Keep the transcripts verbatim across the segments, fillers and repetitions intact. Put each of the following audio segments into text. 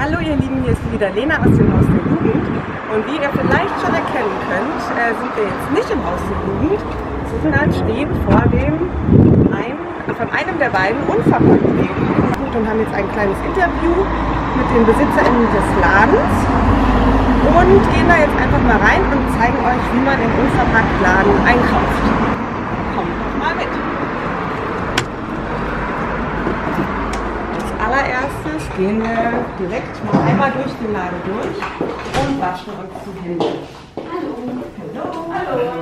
Hallo ihr Lieben, hier ist wieder Lena aus dem Haus der Jugend und wie ihr vielleicht schon erkennen könnt, äh, sind wir jetzt nicht im Haus der Jugend, sondern stehen vor dem ein, von einem der beiden Unverpacktläden und haben jetzt ein kleines Interview mit den BesitzerInnen des Ladens und gehen da jetzt einfach mal rein und zeigen euch, wie man im Unverpacktladen einkauft. Kommt doch mal mit! Als allererstes gehen wir direkt mal einmal durch den Laden durch und waschen uns die Hände. Hallo! Hallo! Hallo!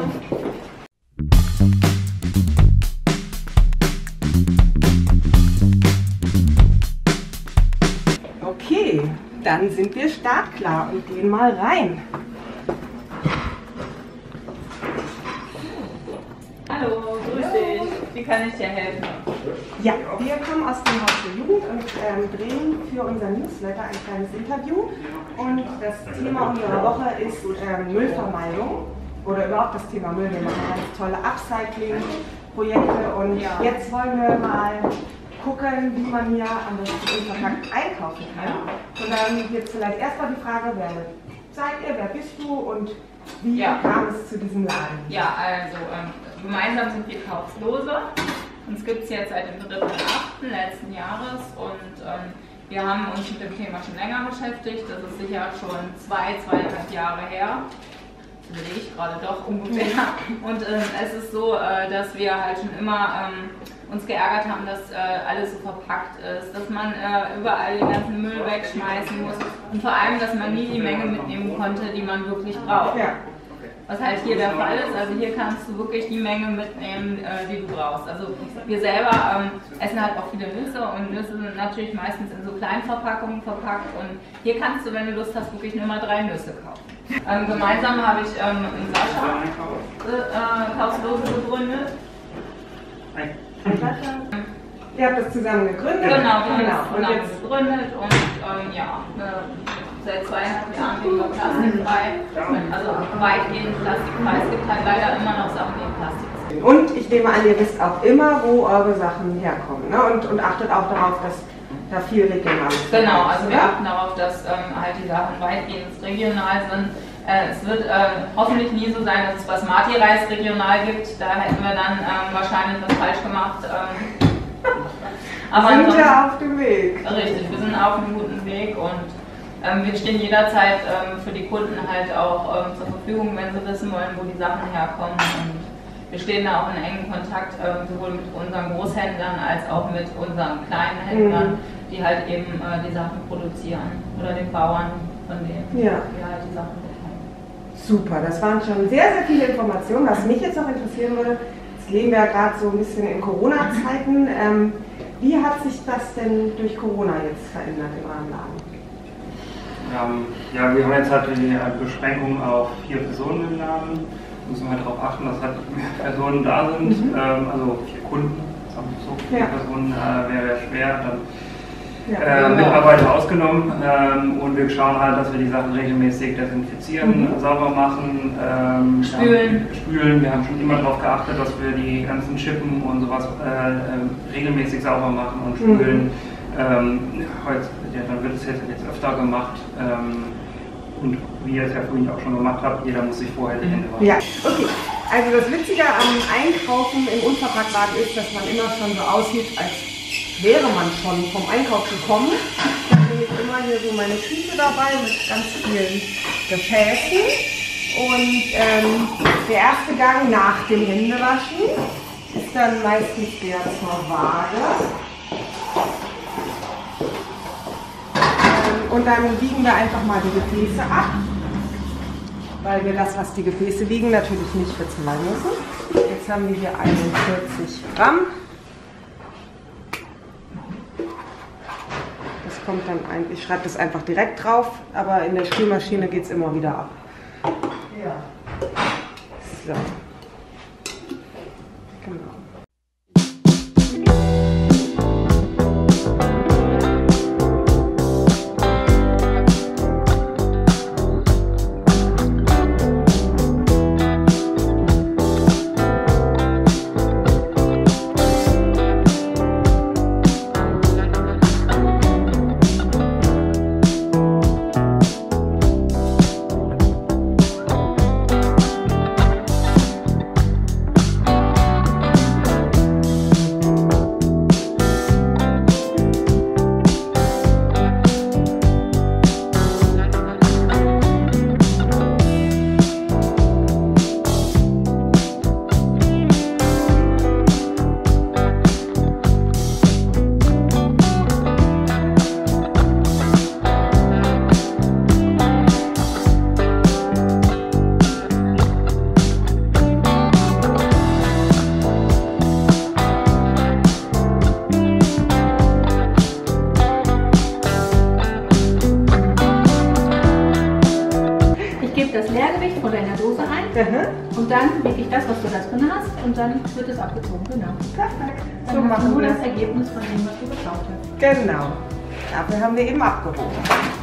Okay, dann sind wir startklar und gehen mal rein. Hallo, grüß dich. Wie kann ich dir helfen? Ja, wir kommen aus dem Haus der Jugend und ähm, drehen für unser Newsletter ein kleines Interview. Und das Thema unserer Woche ist ähm, Müllvermeidung oder überhaupt das Thema Müll. Wir machen ganz tolle Upcycling-Projekte und ja. Jetzt wollen wir mal gucken, wie man hier am besten unverpackt einkaufen kann. Und dann jetzt vielleicht erstmal die Frage, wer seid ihr, wer bist du und wie ja. kam es zu diesem Laden? Ja, also ähm, gemeinsam sind wir Kauflose. Uns gibt es jetzt seit dem dritten achten letzten Jahres und ähm, wir haben uns mit dem Thema schon länger beschäftigt. Das ist sicher schon zwei, zweieinhalb Jahre her. Das sehe ich gerade doch ungefähr. Und ähm, es ist so, äh, dass wir halt schon immer ähm, uns geärgert haben, dass äh, alles so verpackt ist, dass man äh, überall den ganzen Müll wegschmeißen muss und vor allem, dass man nie die Menge mitnehmen konnte, die man wirklich braucht. Ja. Was halt hier der Fall ist, also hier kannst du wirklich die Menge mitnehmen, äh, die du brauchst. Also wir selber ähm, essen halt auch viele Nüsse und Nüsse sind natürlich meistens in so kleinen Verpackungen verpackt und hier kannst du, wenn du Lust hast, wirklich nur mal drei Nüsse kaufen. Ähm, gemeinsam habe ich ähm, einen Sascha äh, Kauflose gegründet. Ihr habt das zusammen gegründet? Genau, wir haben genau. das zusammen gegründet und ähm, ja, äh, seit zweieinhalb Jahren leben wir plastikfrei, also weitgehend plastikfrei. Es gibt halt leider immer noch Sachen, die in Plastik sind. Und ich nehme an, ihr wisst auch immer, wo eure Sachen herkommen, ne? und, und achtet auch darauf, dass da viel regional ist. Genau, also wir achten darauf, dass ähm, halt die Sachen weitgehend regional sind. Äh, es wird äh, hoffentlich nie so sein, dass es Basmati-Reis regional gibt. Da hätten wir dann ähm, wahrscheinlich was falsch gemacht. Ähm, aber sind wir auf dem Weg. Richtig, wir sind auf einem guten Weg und ähm, wir stehen jederzeit ähm, für die Kunden halt auch ähm, zur Verfügung, wenn sie wissen wollen, wo die Sachen herkommen. Und wir stehen da auch in engem Kontakt ähm, sowohl mit unseren Großhändlern als auch mit unseren kleinen Händlern, mhm. die halt eben äh, die Sachen produzieren oder den Bauern, von denen ja. wir halt die Sachen bekommen. Super, das waren schon sehr, sehr viele Informationen. Was mich jetzt noch interessieren würde, jetzt leben wir ja gerade so ein bisschen in Corona-Zeiten. Ähm, wie hat sich das denn durch Corona jetzt verändert in eurem Laden? Ähm, ja, wir haben jetzt halt die Beschränkung auf vier Personen im Laden. Müssen wir halt darauf achten, dass halt mehr Personen da sind, mhm. ähm, also vier Kunden. So viele ja. Personen äh, wäre schwer. Dann ja, äh, genau. Mitarbeiter ausgenommen ähm, und wir schauen halt, dass wir die Sachen regelmäßig desinfizieren, mhm. sauber machen, ähm, spülen. Ja, spülen. Wir haben schon immer darauf geachtet, dass wir die ganzen Chippen und sowas äh, äh, regelmäßig sauber machen und spülen. Mhm. Ähm, heute, ja, dann wird es jetzt, jetzt öfter gemacht. Ähm, und wie ihr es ja vorhin auch schon gemacht habt, jeder muss sich vorher die Hände waschen. Ja, okay. Also das Witzige am Einkaufen im Unverpacktladen ist, dass man immer schon so aussieht, als wäre man schon vom Einkauf gekommen. Ich habe jetzt immer hier so meine Tüte dabei mit ganz vielen Gefäßen. Und ähm, der erste Gang nach dem Händewaschen ist dann meistens der zur Waage. Und dann wiegen wir einfach mal die Gefäße ab, weil wir das, was die Gefäße wiegen, natürlich nicht bezahlen müssen. Jetzt haben wir hier einundvierzig Gramm. Das kommt dann eigentlich, ich schreibe das einfach direkt drauf, aber in der Spülmaschine geht es immer wieder ab. Ja. So. Genau. das Leergewicht von deiner Dose ein Mhm. und dann wiege ich das, was du da drin hast und dann wird es abgezogen. Genau. Perfekt. Dann So hast du machen nur wir das es. Ergebnis von dem, was du geschaut hast. Genau. Dafür haben wir eben abgewogen.